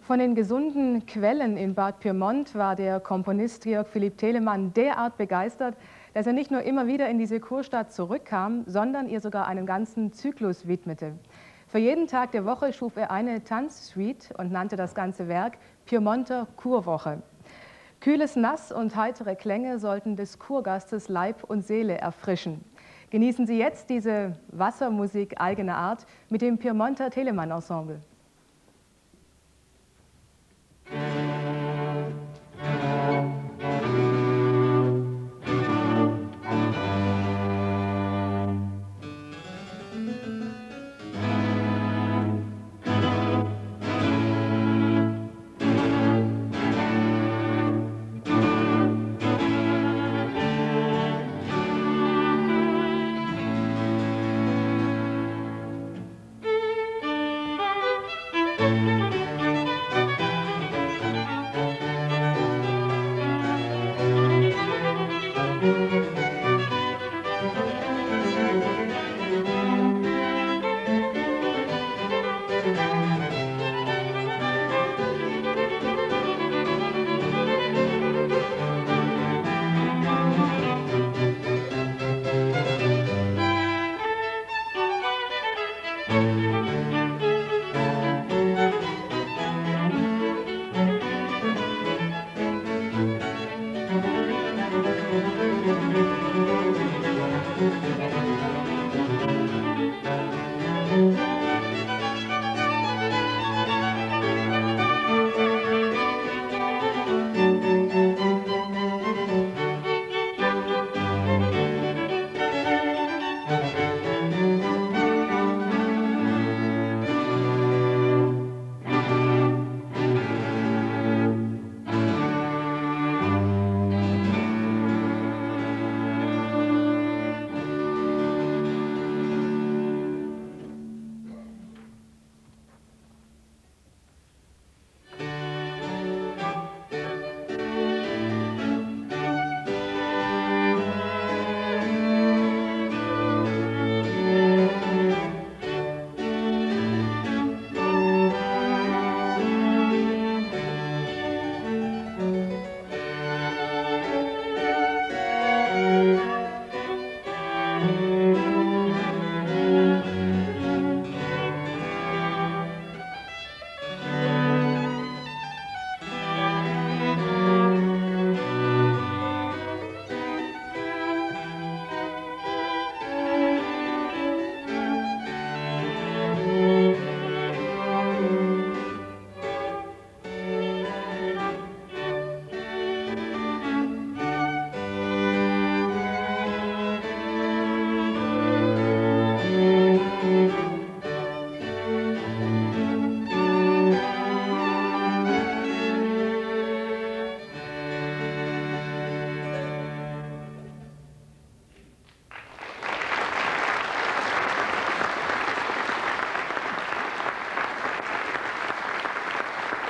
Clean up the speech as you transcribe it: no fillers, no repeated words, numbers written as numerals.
Von den gesunden Quellen in Bad Pyrmont war der Komponist Georg Philipp Telemann derart begeistert, dass er nicht nur immer wieder in diese Kurstadt zurückkam, sondern ihr sogar einen ganzen Zyklus widmete. Für jeden Tag der Woche schuf er eine Tanzsuite und nannte das ganze Werk Pyrmonter Kurwoche. Kühles Nass und heitere Klänge sollten des Kurgastes Leib und Seele erfrischen. Genießen Sie jetzt diese Wassermusik eigener Art mit dem Pyrmonter Telemann Ensemble.